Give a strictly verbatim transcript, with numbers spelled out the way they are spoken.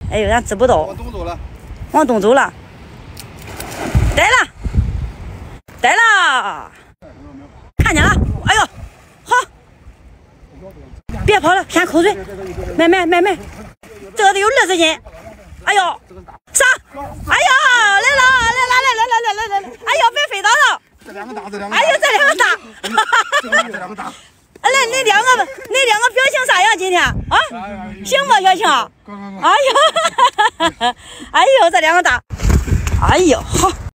哎呦，咱知不到。 往东走了。 往东走了。逮了，逮了，看见了。哎呦，好，别跑了，舔口水。买买买买，这个得有二十斤。哎呦，上！哎呦，来了来了来来来来来来来！哎呦，别飞到了。 这两个大，这两个。 哎呦，这两个大。 这两个大。 来，那两个那两个表情啥样？今天啊，行吗，小青？哎呦，哎呦，这两个大。哎呦，好。